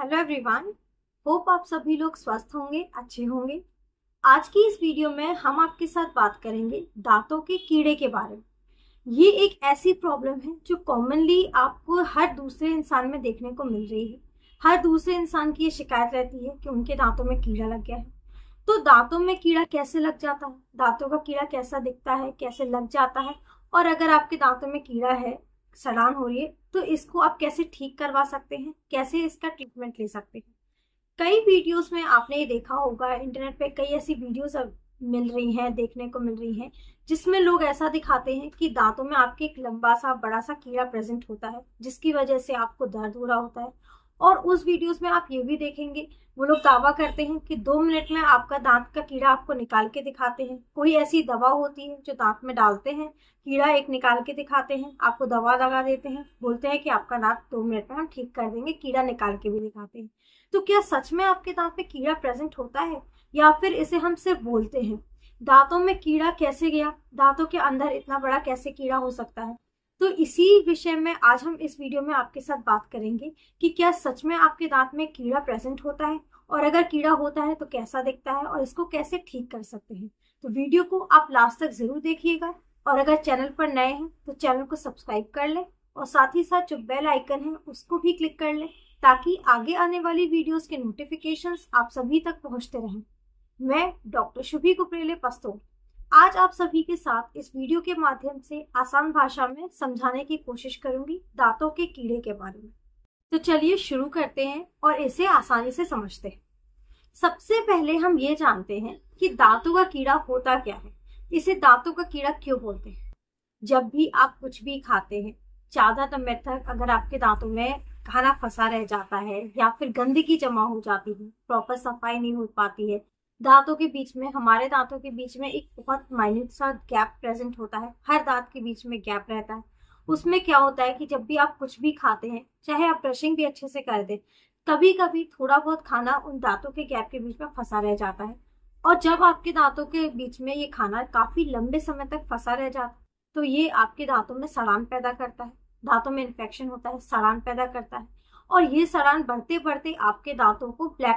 Hello everyone, hope आप सभी लोग स्वस्थ होंगे, अच्छे होंगे। आज की इस वीडियो में हम आपके साथ बात करेंगे दांतों के कीड़े के बारे में। ये एक ऐसी प्रॉब्लम है जो कॉमनली आपको हर दूसरे इंसान में देखने को मिल रही है। हर दूसरे इंसान की ये शिकायत रहती है कि उनके दांतों में कीड़ा लग गया है। तो दांतों में कीड़ा कैसे लग जाता है, दांतों का कीड़ा कैसा दिखता है, कैसे लग जाता है, और अगर आपके दांतों में कीड़ा है, सड़ान हो रही है, तो इसको आप कैसे ठीक करवा सकते हैं, कैसे इसका ट्रीटमेंट ले सकते हैं। कई वीडियोस में आपने ये देखा होगा, इंटरनेट पे कई ऐसी वीडियोस अब मिल रही हैं, देखने को मिल रही हैं, जिसमें लोग ऐसा दिखाते हैं कि दांतों में आपके एक लंबा सा बड़ा सा कीड़ा प्रेजेंट होता है, जिसकी वजह से आपको दर्द हो रहा होता है। और उस वीडियोस में आप ये भी देखेंगे, वो लोग दावा करते हैं कि 2 मिनट में आपका दांत का कीड़ा आपको निकाल के दिखाते हैं। कोई ऐसी दवा होती है जो दांत में डालते हैं, कीड़ा एक निकाल के दिखाते हैं, आपको दवा लगा देते हैं, बोलते हैं कि आपका दांत 2 मिनट में हम ठीक कर देंगे, कीड़ा निकाल के भी दिखाते हैं। तो क्या सच में आपके दांत में कीड़ा प्रेजेंट होता है, या फिर इसे हम सिर्फ बोलते हैं? दांतों में कीड़ा कैसे गया, दांतों के अंदर इतना बड़ा कैसे कीड़ा हो सकता है? तो इसी विषय में आज हम इस वीडियो में आपके साथ बात करेंगे कि क्या सच में आपके दांत में कीड़ा प्रेजेंट होता है, और अगर कीड़ा होता है तो कैसा दिखता है, और इसको कैसे ठीक कर सकते हैं। तो वीडियो को आप लास्ट तक जरूर देखिएगा, और अगर चैनल पर नए हैं तो चैनल को सब्सक्राइब कर लें, और साथ ही साथ जो बेल आइकन है उसको भी क्लिक कर लें, ताकि आगे आने वाली वीडियोस के नोटिफिकेशंस आप सभी तक पहुंचते रहें। मैं डॉक्टर शुभी कुपरेले पस्तोल आज आप सभी के साथ इस वीडियो के माध्यम से आसान भाषा में समझाने की कोशिश करूंगी दांतों के कीड़े के बारे में। तो चलिए शुरू करते हैं और इसे आसानी से समझते हैं। सबसे पहले हम ये जानते हैं कि दांतों का कीड़ा होता क्या है, इसे दांतों का कीड़ा क्यों बोलते हैं। जब भी आप कुछ भी खाते हैं, ज्यादा समय तक अगर आपके दांतों में खाना फंसा रह जाता है, या फिर गंदगी जमा हो जाती है, प्रॉपर सफाई नहीं हो पाती है, दांतों के बीच में, हमारे दांतों के बीच में एक बहुत माइन्यूट सा गैप प्रेजेंट होता है, हर दांत के बीच में गैप रहता है। उसमें क्या होता है कि जब भी आप कुछ भी खाते हैं, चाहे आप ब्रशिंग भी अच्छे से कर दें, कभी कभी थोड़ा बहुत खाना उन दांतों के गैप के बीच में फंसा रह जाता है। और जब आपके दांतों के बीच में ये खाना काफी लंबे समय तक फंसा रह जाता है, तो ये आपके दांतों में सड़ान पैदा करता है, दांतों में इन्फेक्शन होता है, सड़ान पैदा करता है। और ये सड़ान बढ़ते बढ़ते आपके दांतों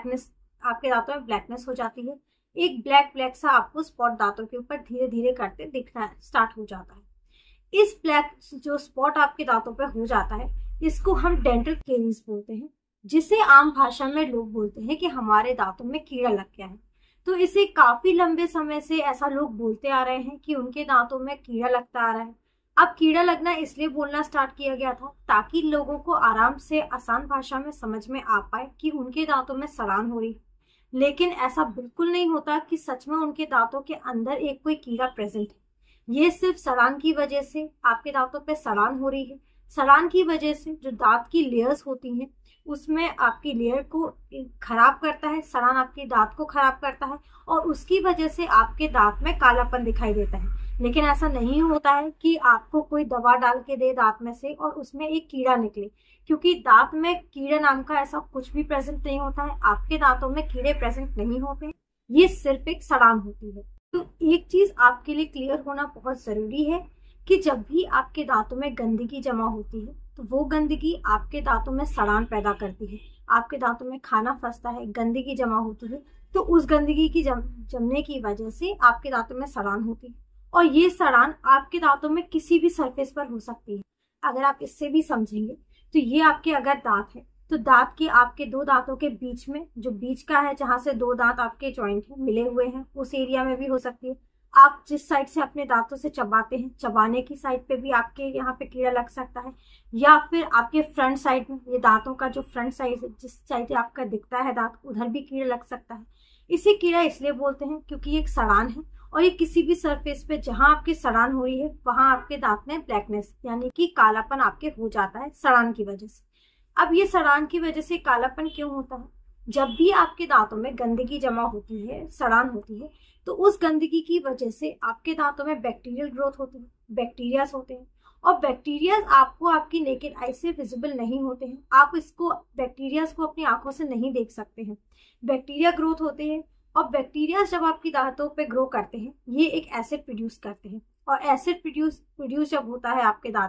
में ब्लैकनेस हो जाती है। एक ब्लैक ब्लैक सा आपको स्पॉट दांतों के ऊपर धीरे धीरे करते दिखना स्टार्ट हो जाता है। इस ब्लैक जो स्पॉट आपके दांतों पे हो जाता है, इसको हम डेंटल केरीज बोलते हैं, जिसे आम भाषा में लोग बोलते हैं कि हमारे दांतों में कीड़ा लग गया है। तो इसे काफी लंबे समय से ऐसा लोग बोलते आ रहे हैं कि उनके दांतों में कीड़ा लगता आ रहा है। अब कीड़ा लगना इसलिए बोलना स्टार्ट किया गया था ताकि लोगों को आराम से आसान भाषा में समझ में आ पाए कि उनके दांतों में सड़ान हो रही है। लेकिन ऐसा बिल्कुल नहीं होता कि सच में उनके दांतों के अंदर एक कोई कीड़ा प्रेजेंट है। ये सिर्फ सड़ान की वजह से आपके दांतों पे सड़ान हो रही है। सड़ान की वजह से जो दांत की लेयर्स होती हैं, उसमें आपकी लेयर को खराब करता है, सड़ान आपके दांत को खराब करता है, और उसकी वजह से आपके दांत में कालापन दिखाई देता है। लेकिन ऐसा नहीं होता है कि आपको कोई दवा डाल के दे दांत में से और उसमें एक कीड़ा निकले, क्योंकि दांत में कीड़े नाम का ऐसा कुछ भी प्रेजेंट नहीं होता है। आपके दांतों में कीड़े प्रेजेंट नहीं होते, ये सिर्फ एक सड़ान होती है। तो एक चीज आपके लिए क्लियर होना बहुत जरूरी है कि जब भी आपके दांतों में गंदगी जमा होती है, तो वो गंदगी आपके दांतों में सड़ान पैदा करती है। आपके दांतों में खाना फंसता है, गंदगी जमा होती है, तो उस गंदगी की जमने की वजह से आपके दांतों में सड़ान होती है। और ये सड़ान आपके दांतों में किसी भी सरफेस पर हो सकती है। अगर आप इससे भी समझेंगे, तो ये आपके अगर दांत है, तो दांत के आपके 2 दांतों के बीच में, जो बीच का है, जहां से 2 दांत आपके जॉइंट है मिले हुए हैं, उस एरिया में भी हो सकती है। आप जिस साइड से अपने दांतों से चबाते हैं, चबाने की साइड पे भी आपके यहाँ पे कीड़ा लग सकता है, या फिर आपके फ्रंट साइड में, ये दांतों का जो फ्रंट साइड है, जिस साइड आपका दिखता है दांत, उधर भी कीड़ा लग सकता है। इसे कीड़ा इसलिए बोलते हैं क्योंकि ये एक सड़ान है, और ये किसी भी सरफेस पे जहां आपकी सड़ान हो रही है, वहां आपके दांत में ब्लैकनेस यानी कि कालापन आपके हो जाता है सड़ान की वजह से। अब ये सड़ान की वजह से कालापन क्यों होता है? जब भी आपके दांतों में गंदगी जमा होती है, सड़ान होती है, तो उस गंदगी की वजह से आपके दांतों में बैक्टीरियल ग्रोथ होती है, बैक्टीरियाज होते हैं। और बैक्टीरियाज आपको आपकी नेकेड आई से विजिबल नहीं होते हैं, आप इसको बैक्टीरियाज को अपनी आंखों से नहीं देख सकते हैं। बैक्टीरिया ग्रोथ होते हैं, और बैक्टीरिया जब आपकी दांतों पे ग्रो करते हैं, ये एक एसिड प्रोड्यूस करते हैं, और एसिड प्रोड्यूस जब होता है आपके दांत में,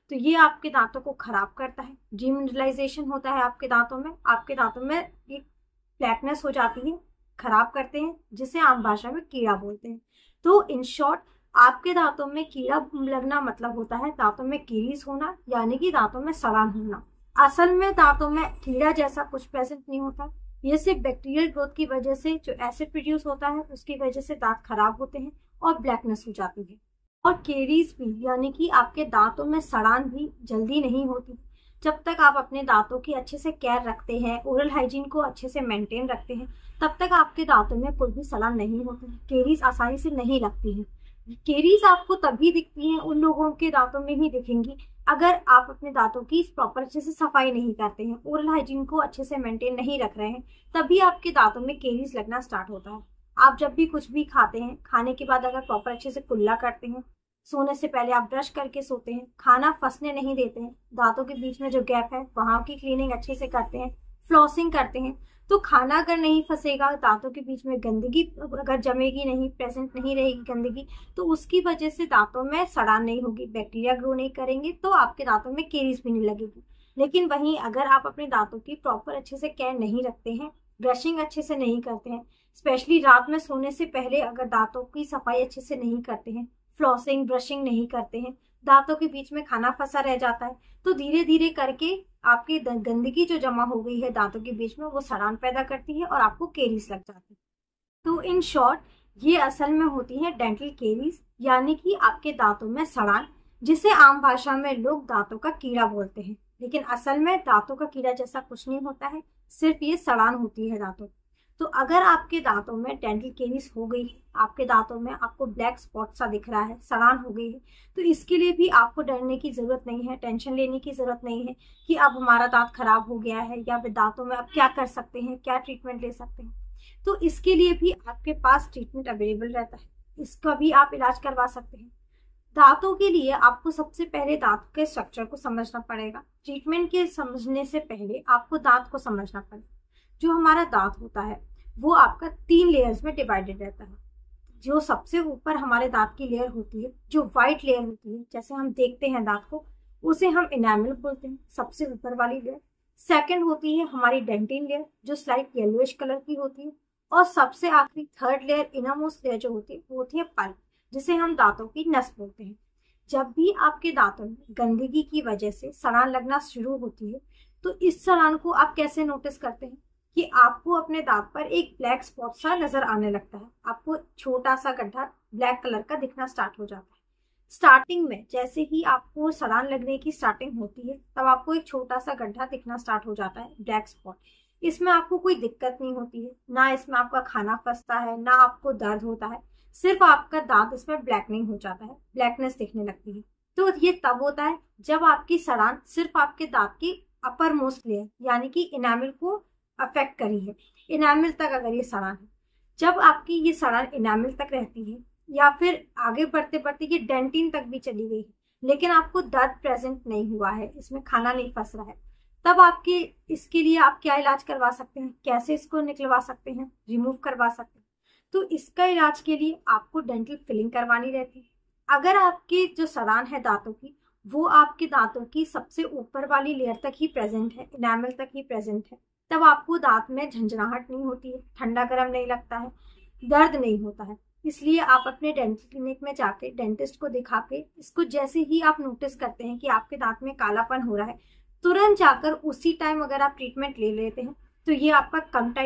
तो ये आपके दांतों को खराब करता है, डीमिनरलाइजेशन होता है आपके दांतों में एक ब्लैकनेस हो जाती है, खराब करते हैं, जिसे आम भाषा में कीड़ा बोलते हैं। तो इन शॉर्ट आपके दांतों में कीड़ा लगना मतलब होता है दांतों में कीरीज होना, यानी कि दांतों में सड़ान होना। असल में दांतों में कीड़ा जैसा कुछ प्रेजेंट नहीं होता, ये सिर्फ बैक्टीरियल ग्रोथ की वजह से जो एसिड प्रोड्यूस होता है उसकी वजह से दांत खराब होते हैं और ब्लैकनेस हो जाती है। और केरीज भी यानी कि आपके दांतों में सड़ान भी जल्दी नहीं होती। जब तक आप अपने दांतों की अच्छे से केयर रखते हैं, ओरल हाइजीन को अच्छे से मेंटेन रखते हैं, तब तक आपके दांतों में कोई भी सड़ान नहीं होती है, केरीज आसानी से नहीं लगती है। केरीज आपको तभी दिखती हैं, उन लोगों के दांतों में ही दिखेंगी अगर आप अपने दांतों की प्रॉपर अच्छे से सफाई नहीं करते हैं, ओरल हाइजीन को अच्छे से मेंटेन नहीं रख रहे हैं, तभी आपके दांतों में केरीज लगना स्टार्ट होता है। आप जब भी कुछ भी खाते हैं, खाने के बाद अगर प्रॉपर अच्छे से कुल्ला करते हैं, सोने से पहले आप ब्रश करके सोते हैं, खाना फंसने नहीं देते हैं, दांतों के बीच में जो गैप है वहां की क्लीनिंग अच्छे से करते हैं, फ्लॉसिंग करते हैं, तो खाना अगर नहीं फंसेगा, दांतों के बीच में गंदगी अगर जमेगी नहीं, प्रेजेंट नहीं रहेगी गंदगी, तो उसकी वजह से दांतों में सड़ान नहीं होगी, बैक्टीरिया ग्रो नहीं करेंगे, तो आपके दांतों में केरीज भी नहीं लगेगी। लेकिन वहीं अगर आप अपने दांतों की प्रॉपर अच्छे से केयर नहीं रखते हैं, ब्रशिंग अच्छे से नहीं करते हैं, स्पेशली रात में सोने से पहले अगर दांतों की सफाई अच्छे से नहीं करते हैं, फ्लॉसिंग ब्रशिंग नहीं करते हैं, दांतों के बीच में खाना फंसा रह जाता है, तो धीरे धीरे करके आपकी गंदगी जो जमा हो गई है दांतों के बीच में वो सड़ान पैदा करती है और आपको केरीज लग जाती है। तो इन शॉर्ट ये असल में होती है डेंटल केरीज, यानी कि आपके दांतों में सड़ान, जिसे आम भाषा में लोग दांतों का कीड़ा बोलते हैं। लेकिन असल में दांतों का कीड़ा जैसा कुछ नहीं होता है, सिर्फ ये सड़ान होती है दांतों। तो अगर आपके दांतों में डेंटल केरीज हो गई है, आपके दांतों में आपको ब्लैक स्पॉट सा दिख रहा है, सड़ान हो गई है, तो इसके लिए भी आपको डरने की जरूरत नहीं है, टेंशन लेने की जरूरत नहीं है कि अब हमारा दांत खराब हो गया है या फिर दांतों में अब क्या कर सकते हैं, क्या ट्रीटमेंट ले सकते हैं। तो इसके लिए भी आपके पास ट्रीटमेंट अवेलेबल रहता है, इसका भी आप इलाज करवा सकते हैं। दांतों के लिए आपको सबसे पहले दांत के स्ट्रक्चर को समझना पड़ेगा। ट्रीटमेंट के समझने से पहले आपको दांत को समझना पड़ेगा। जो हमारा दांत होता है वो आपका 3 लेयर्स में डिवाइडेड रहता है। जो सबसे ऊपर हमारे दांत की लेयर होती है, जो व्हाइट लेयर होती है, जैसे हम देखते हैं दांत को, उसे हम इनामल बोलते हैं, सबसे ऊपर वाली लेयर। सेकंड होती है हमारी डेंटिन लेयर, जो स्लाइट येलोइश कलर की होती है। और सबसे आखिरी थर्ड लेयर, इनरमोस्ट लेयर जो होती है, वो होती है पल्प, जिसे हम दांतों की नस बोलते हैं। जब भी आपके दांतों में गंदगी की वजह से सड़ान लगना शुरू होती है, तो इस सड़ान को आप कैसे नोटिस करते हैं कि आपको अपने दांत पर एक ब्लैक स्पॉट सा नजर आने लगता है, आपको छोटा सा गड्ढा ब्लैक कलर का दिखना स्टार्ट हो जाता है। स्टार्टिंग में जैसे ही आपको सड़ान लगने की स्टार्टिंग होती है, तब आपको एक छोटा सा गड्ढा दिखना स्टार्ट हो जाता है, ब्लैक स्पॉट। इसमें आपको कोई दिक्कत नहीं होती है, ना इसमें आपका खाना फंसता है, ना आपको दर्द होता है, सिर्फ आपका दांत इसमें ब्लैकनिंग हो जाता है, ब्लैकनेस दिखने लगती है। तो ये तब होता है जब आपकी सड़ान सिर्फ आपके दांत की अपर मोस्ट लेयर यानी कि इनामल को अफेक्ट करी है, इनामल तक अगर ये सड़ान है। जब आपकी ये सड़ान इनामल तक रहती है या फिर आगे बढ़ते बढ़ते ये डेंटिन तक भी चली गई है, लेकिन आपको दर्द प्रेजेंट नहीं हुआ है, इसमें खाना नहीं फंस रहा है, तब आपके इसके लिए आप क्या इलाज करवा सकते हैं, कैसे इसको निकलवा सकते हैं, रिमूव करवा सकते हैं। तो इसका इलाज के लिए आपको डेंटल फिलिंग करवानी रहती है। अगर आपकी जो सड़ान है दांतों की, वो आपके दांतों की सबसे ऊपर वाली लेयर तक ही प्रेजेंट है, इनामल तक ही प्रेजेंट है, तब आपको दांत में झंझनाहट नहीं होती है, ठंडा गर्म नहीं लगता है, दर्द नहीं होता है। इसलिए आप अपने डेंटल क्लिनिक में जाके डेंटिस्ट को दिखा के इसको जैसे ही आप नोटिस करते हैं कि आपके दांत में कालापन हो रहा है, तुरंत जाकर उसी टाइम अगर आप ट्रीटमेंट ले लेते हैं, तो ये आपका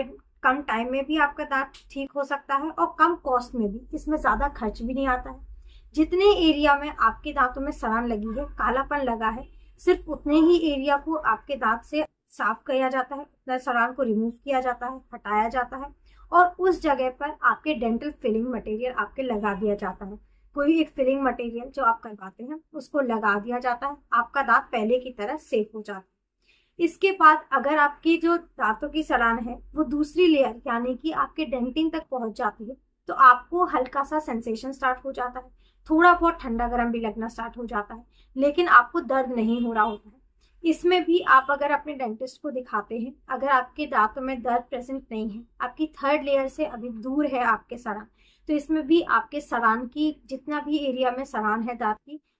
कम टाइम में भी आपका दांत ठीक हो सकता है और कम कॉस्ट में भी, इसमें ज़्यादा खर्च भी नहीं आता है। जितने एरिया में आपके दांतों में सड़ान लगी है, कालापन लगा है, सिर्फ उतने ही एरिया को आपके दांत से साफ किया जाता है, उतना सड़ान को रिमूव किया जाता है, हटाया जाता है, और उस जगह पर आपके डेंटल फिलिंग मटेरियल आपके लगा दिया जाता है। कोई एक फिलिंग मटेरियल जो आप करवाते हैं उसको लगा दिया जाता है, आपका दांत पहले की तरह सेफ हो जाता है। इसके बाद अगर आपकी जो दांतों की सड़ान है वो दूसरी लेयर यानी कि आपके डेंटिन तक पहुंच जाती है, तो आपको हल्का सा सेंसेशन स्टार्ट हो जाता है, थोड़ा बहुत ठंडा गर्म भी लगना स्टार्ट हो जाता है, लेकिन आपको दर्द नहीं हो रहा होता है। इसमें भी आप अगर अपने डेंटिस्ट को दिखाते हैं, अगर आपके दांतों में दर्द प्रेजेंट नहीं है, आपकी थर्ड लेयर से अभी दूर है आपके सड़ान, तो इसमें भी आपके सड़ान की जितना भी एरिया में सड़ान है दांत की,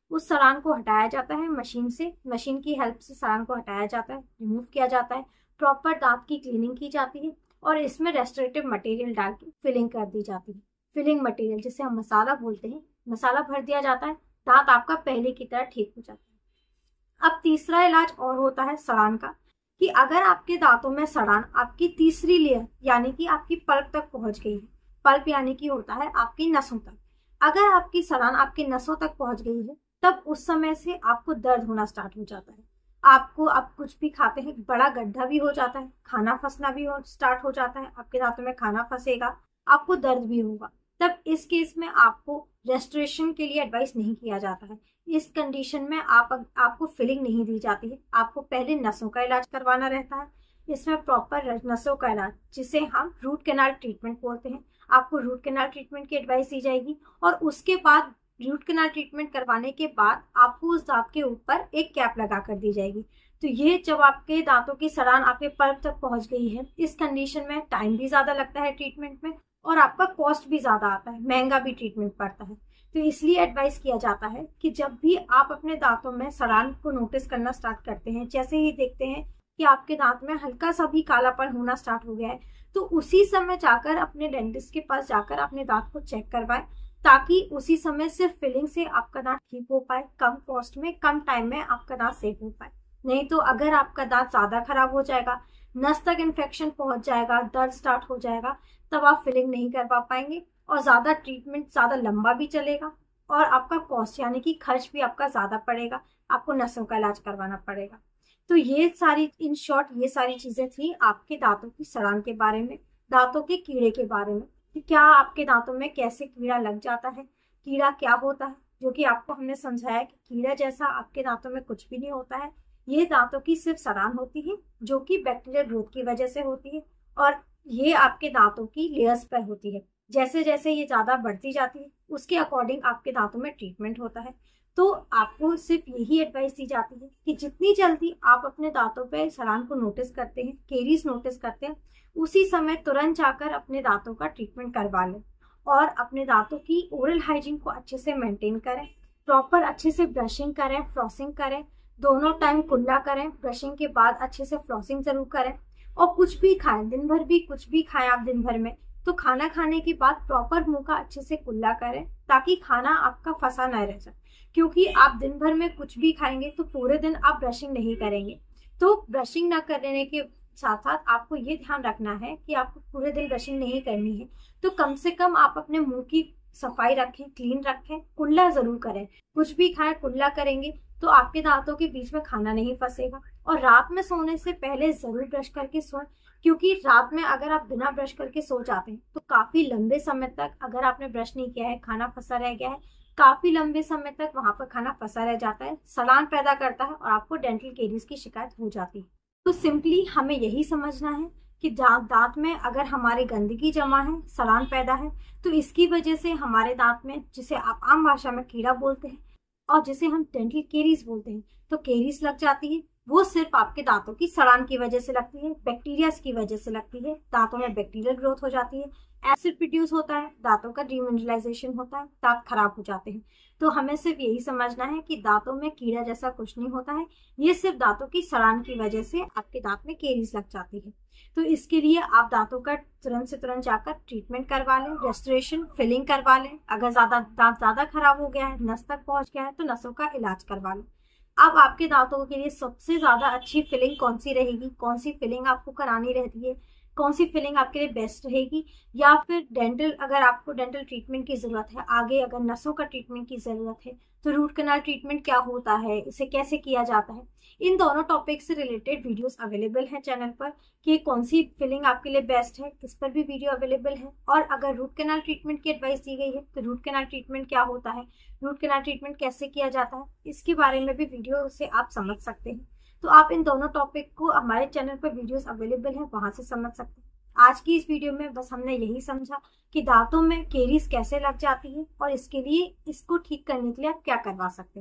उस सड़ान को हटाया जाता है मशीन से, मशीन की हेल्प से सड़ान को हटाया जाता है, रिमूव किया जाता है, प्रॉपर दांत की क्लीनिंग की जाती है और इसमें रेस्टोरेटिव मटेरियल डाल के फिलिंग कर दी जाती है। फिलिंग मटेरियल जिसे हम मसाला बोलते हैं, मसाला भर दिया जाता है, दांत आपका पहले की तरह ठीक हो जाता है। अब तीसरा इलाज और होता है सड़ान का, कि अगर आपके दांतों में सड़ान आपकी तीसरी लेयर यानी कि आपकी पल्प तक पहुंच गई है, पल्प यानी कि होता है आपकी नसों तक, अगर आपकी सड़ान आपकी नसों तक पहुंच गई है, तब उस समय से आपको दर्द होना स्टार्ट हो जाता है। आपको अब कुछ भी खाते हैं बड़ा गड्ढा भी हो जाता है, खाना फंसना भी स्टार्ट हो जाता है, आपके दांतों में खाना फंसेगा, आपको दर्द भी होगा। तब इस केस में आपको रेस्टोरेशन के लिए एडवाइस नहीं किया जाता है। इस कंडीशन में आपको फिलिंग नहीं दी जाती है, आपको पहले नसों का इलाज करवाना रहता है। इसमें प्रॉपर नसों का इलाज जिसे हम रूट कैनाल ट्रीटमेंट बोलते हैं, आपको रूट कैनाल ट्रीटमेंट की एडवाइस दी जाएगी और उसके बाद रूट कैनाल ट्रीटमेंट करवाने के बाद आपको उस दांत के ऊपर एक कैप लगा कर दी जाएगी। तो ये जब आपके दांतों की सड़ान आपके पल्प तक पहुंच गई है, इस कंडीशन में टाइम भी ज्यादा लगता है ट्रीटमेंट में और आपका कॉस्ट भी ज्यादा आता है, महंगा भी ट्रीटमेंट पड़ता है। तो इसलिए एडवाइस किया जाता है कि जब भी आप अपने दांतों में सड़ान को नोटिस करना स्टार्ट करते हैं, जैसे ही देखते हैं कि आपके दांत में हल्का सा भी कालापन होना स्टार्ट हो गया है, तो उसी समय जाकर अपने डेंटिस्ट के पास जाकर अपने दांत को चेक करवाएं, ताकि उसी समय सिर्फ फिलिंग से आपका दांत ठीक हो पाए, कम कॉस्ट में कम टाइम में आपका दांत सेफ हो पाए। नहीं तो अगर आपका दांत ज्यादा खराब हो जाएगा, नस तक इन्फेक्शन पहुंच जाएगा, दर्द स्टार्ट हो जाएगा, तब आप फिलिंग नहीं करवा पाएंगे और ज्यादा ट्रीटमेंट ज्यादा लंबा भी चलेगा और आपका कॉस्ट यानी कि खर्च भी आपका ज्यादा पड़ेगा, आपको नसों का इलाज करवाना पड़ेगा। तो ये सारी इन शॉर्ट ये सारी चीजें थी आपके दांतों की सड़ान के बारे में, दांतों के कीड़े के बारे में, कि क्या आपके दांतों में कैसे कीड़ा लग जाता है, कीड़ा क्या होता है, जो कि आपको हमने समझाया कि कीड़ा जैसा आपके दांतों में कुछ भी नहीं होता है, ये दांतों की सिर्फ सड़ान होती है जो कि बैक्टीरियल ग्रोथ की वजह से होती है और ये आपके दांतों की लेयर्स पर होती है। जैसे जैसे ये ज्यादा बढ़ती जाती है उसके अकॉर्डिंग आपके दांतों में ट्रीटमेंट होता है। तो आपको सिर्फ यही एडवाइस दी जाती है कि जितनी जल्दी आप अपने दांतों पे सड़ान को नोटिस करते हैं, केरीज नोटिस करते हैं, उसी समय तुरंत जाकर अपने दांतों का ट्रीटमेंट करवा लें और अपने दांतों की ओरल हाइजीन को अच्छे से मेंटेन करें, प्रॉपर अच्छे से ब्रशिंग करें, फ्लॉसिंग करें, दोनों टाइम कुल्ला करें, ब्रशिंग के बाद अच्छे से फ्लॉसिंग जरूर करें और कुछ भी खाएं, दिन भर भी कुछ भी खाएं आप दिन भर में, तो खाना खाने के बाद प्रॉपर मुंह का अच्छे से कुल्ला करें ताकि खाना आपका फंसा न रह जाए, क्योंकि आप दिन भर में कुछ भी खाएंगे तो पूरे दिन आप ब्रशिंग नहीं करेंगे। तो ब्रशिंग न करने के साथ साथ आपको ये ध्यान रखना है कि आपको पूरे दिन ब्रशिंग नहीं करनी है, तो कम से कम आप अपने मुंह की सफाई रखें, क्लीन रखें, कुल्ला जरूर करें। कुछ भी खाएं कुल्ला करेंगे तो आपके दांतों के बीच में खाना नहीं फंसेगा। और रात में सोने से पहले जरूर ब्रश करके सोएं, क्योंकि रात में अगर आप बिना ब्रश करके सो जाते हैं तो काफी लंबे समय तक अगर आपने ब्रश नहीं किया है, खाना फंसा रह गया है, काफी लंबे समय तक वहां पर खाना फंसा रह जाता है, सड़ान पैदा करता है और आपको डेंटल केरीज की शिकायत हो जाती है। तो सिंपली हमें यही समझना है कि दांत में अगर हमारे गंदगी जमा है, सड़ान पैदा है, तो इसकी वजह से हमारे दांत में, जिसे आप आम भाषा में कीड़ा बोलते हैं और जिसे हम डेंटल केरीज बोलते हैं, तो केरीज लग जाती है। वो सिर्फ आपके दांतों की सड़ान की वजह से लगती है, बैक्टीरिया की वजह से लगती है, दांतों में बैक्टीरियल ग्रोथ हो जाती है, एसिड प्रोड्यूस होता है, दांतों का डीमिनरलाइजेशन होता है, दांत खराब हो जाते हैं। तो हमें सिर्फ यही समझना है कि दांतों में कीड़ा जैसा कुछ नहीं होता है, ये सिर्फ दांतों की सड़ान की वजह से आपके दांत में केरीज लग जाती है। तो इसके लिए आप दांतों का तुरंत से तुरंत जाकर ट्रीटमेंट करवा लें, रेस्टोरेशन फिलिंग करवा लें। अगर दांत ज्यादा खराब हो गया है, नस तक पहुंच गया है, तो नसों का इलाज करवा लें। अब आपके दांतों के लिए सबसे ज्यादा अच्छी फिलिंग कौन सी रहेगी, कौन सी फिलिंग आपको करानी रहती है, कौन सी फिलिंग आपके लिए बेस्ट रहेगी, या फिर डेंटल, अगर आपको डेंटल ट्रीटमेंट की जरूरत है, आगे अगर नसों का ट्रीटमेंट की जरूरत है, तो रूट कैनाल ट्रीटमेंट क्या होता है, इसे कैसे किया जाता है, इन दोनों टॉपिक से रिलेटेड वीडियोस अवेलेबल हैं चैनल पर कि कौन सी फिलिंग आपके लिए बेस्ट है, इस पर भी वीडियो अवेलेबल है। और अगर रूट कैनाल ट्रीटमेंट की एडवाइस दी गई है तो रूट कैनाल ट्रीटमेंट क्या होता है, रूट कैनाल ट्रीटमेंट कैसे किया जाता है, इसके बारे में भी वीडियो से आप समझ सकते हैं। तो आप इन दोनों टॉपिक को हमारे चैनल पर वीडियोस अवेलेबल है, वहां से समझ सकते हैं। आज की इस वीडियो में बस हमने यही समझा कि दांतों में केरीज कैसे लग जाती है और इसके लिए इसको ठीक करने के लिए आप क्या करवा सकते हैं।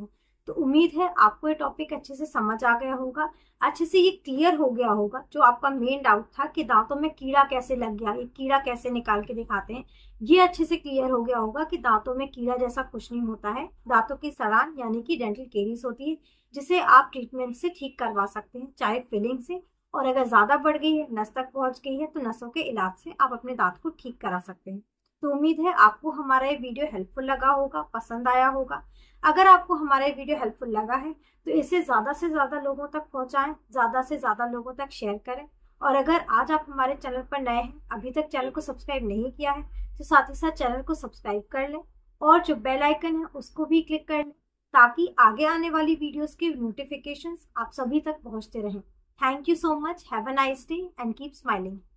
तो उम्मीद है आपको ये टॉपिक अच्छे से समझ आ गया होगा, अच्छे से ये क्लियर हो गया होगा। जो आपका मेन डाउट था कि दांतों में कीड़ा कैसे लग गया, ये कीड़ा कैसे निकाल के दिखाते हैं, ये अच्छे से क्लियर हो गया होगा कि दांतों में कीड़ा जैसा कुछ नहीं होता है। दांतों की सड़ान यानी कि डेंटल केरीज होती है, जिसे आप ट्रीटमेंट से ठीक करवा सकते हैं, चाहे फिलिंग से, और अगर ज्यादा बढ़ गई है, नस तक पहुंच गई है, तो नसों के इलाज से आप अपने दांत को ठीक करा सकते हैं। तो उम्मीद है आपको हमारा ये वीडियो हेल्पफुल लगा होगा, पसंद आया होगा। अगर आपको हमारा ये वीडियो हेल्पफुल लगा है तो इसे ज्यादा से ज्यादा लोगों तक पहुंचाएं, ज्यादा से ज्यादा लोगों तक शेयर करें। और अगर आज आप हमारे चैनल पर नए हैं, अभी तक चैनल को सब्सक्राइब नहीं किया है, तो साथ ही साथ चैनल को सब्सक्राइब कर लें और जो बेल आइकन है उसको भी क्लिक कर लें, ताकि आगे आने वाली वीडियोस के नोटिफिकेशंस आप सभी तक पहुंचते रहें। Thank you so much, have a nice day and keep smiling.